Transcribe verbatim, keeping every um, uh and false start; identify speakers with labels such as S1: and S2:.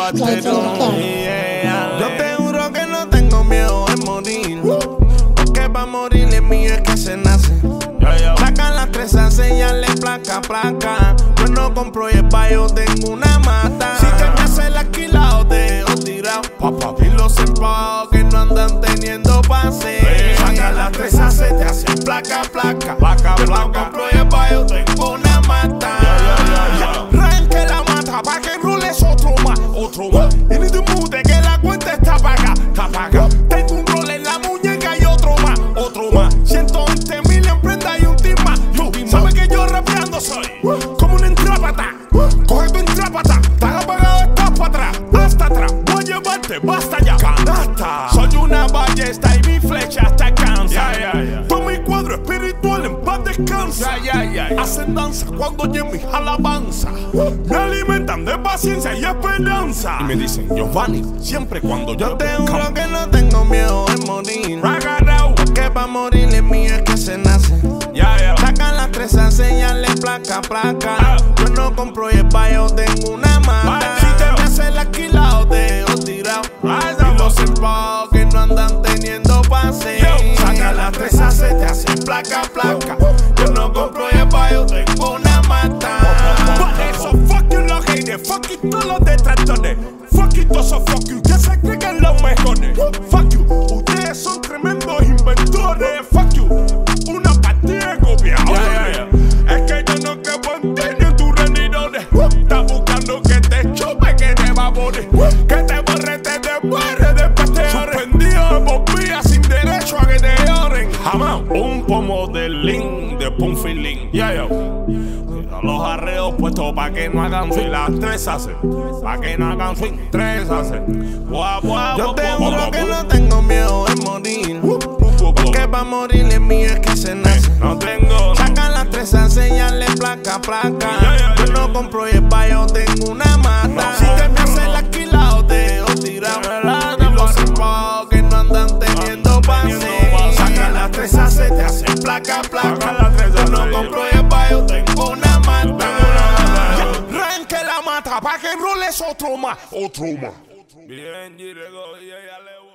S1: Barcelona. Yeah. Yo te juro que no tengo miedo de morir, porque pa' morir es mío es que se nace. Sacan las tres a sellarle placa, placa. Yo no compro y el bayo tengo una mata. Si te me hace la alquilado, te dejo tirado. Y los empleados que no andan teniendo pase. Sacan las tres a se te hacen placa, placa. Yo no compro y el bayo tengo una mata. Ranque la mata pa' que enroles otro más, otro más. Y ni te mute que la cuenta está paga, está paga. Tengo un rol en la muñeca y otro más, otro más. ciento veinte mil en prenda y un team más. Sabe que yo rapeando soy como un entrápata. Coge tu entrápata, tan apagado estás para atrás, hasta atrás. Voy a llevarte, basta ya, canasta. Soy una ballesta y mi flecha hasta cansa. Yeah, yeah, yeah. Todo mi cuadro espiritual en paz descansa. Yeah, yeah, yeah. Hacen danza cuando oyen mis alabanza. Me alimentan de paciencia y esperanza. Y me dicen, Giovanni, siempre cuando yo, yo te juro come. Que no tengo miedo de morir, porque pa' morir es mío es que se nace. Yeah, yeah. Sacan las tres a sellarle placa, placa. Ah. Yo no compro y el bayo tengo una mata. Si te me hace el alquilado, te dejo tirado. Y los empleados que no andan teniendo pase. Sacan las tres a se te hacen placa, placa. Yo no compro y el bayo tengo una mata. Por eso fuck you los haters, fuck you todos los detractores. Fuck you todos esos fuck you que se creen los mejores. Fuck you, ustedes son tremendos inventores. Fuck you, una partida de copiadores. Yeah, yeah. Es que yo no quepo en ti ni en tus rendidones. Estás buscando que te chupe, que te evapore, que te borre, te desbarre, después te ore. Suspendido de bombilla sin derecho a que te lloren. Jamás un pomo de link, de pum feeling. Yeah, yeah. Los arreos puestos pa' que no hagan swing. Las tres hacen, pa' que no hagan swing. Tres hacen. Buah, buah, yo te juro que no tengo miedo de morir, porque pa' morir es mío es que se nace. No tengo. Sacan las tres a sellarle placa, placa. Yo no compro y el bayo tengo una mata. Si te me hace el alquilado, te dejo tirado. Y los empleados que no andan teniendo pase. Sacan las tres a se te hacen placa, placa. Yo no compro y el bayo tengo una mata. Ranque la mata pa' que enroles otro más, otro más. Bien, Girego, y ella le